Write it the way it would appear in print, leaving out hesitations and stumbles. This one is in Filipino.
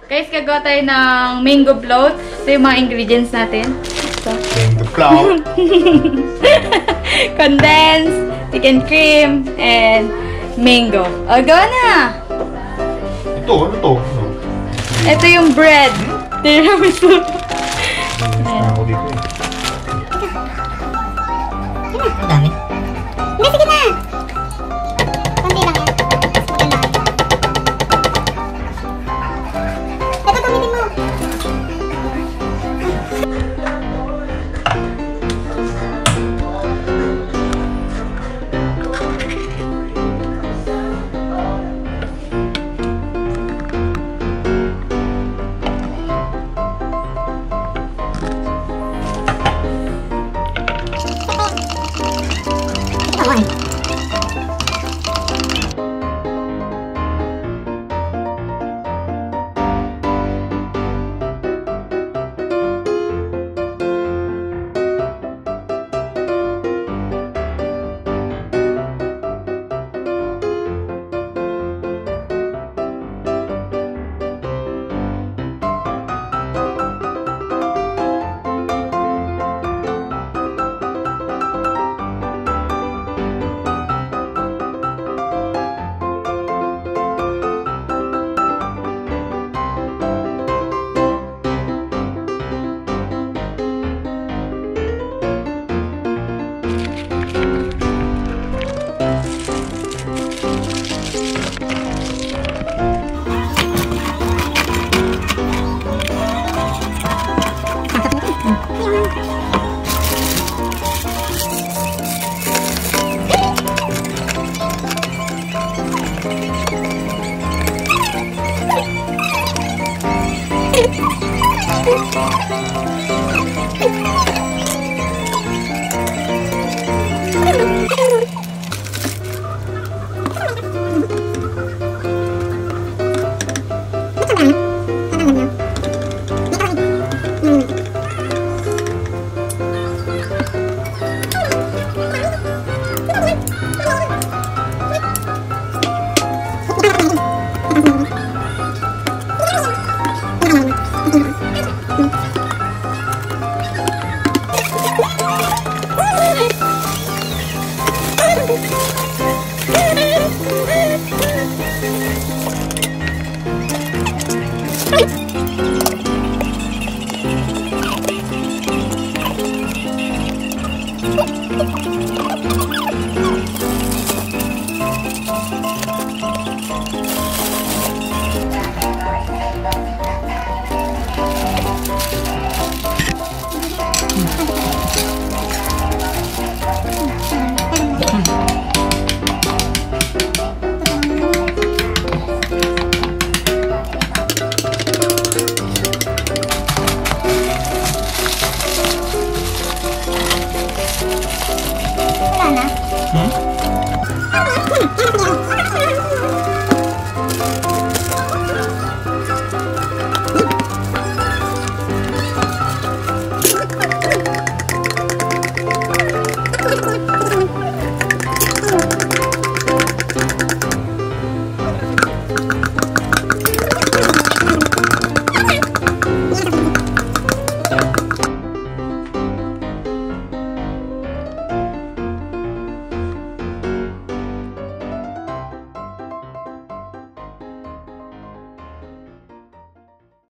Guys, gagawa tayo ng mango float. Ito yung mga ingredients natin. So, Mango float. condensed, chicken cream, and mango. O, gawa na! Ito, ano to? Ano? Ito yung bread. Tiramisu. Ako dito eh. Ang dami. Hindi, sige na! Kunti lang yan. Maganda. Ito, gamitin mo. Bye.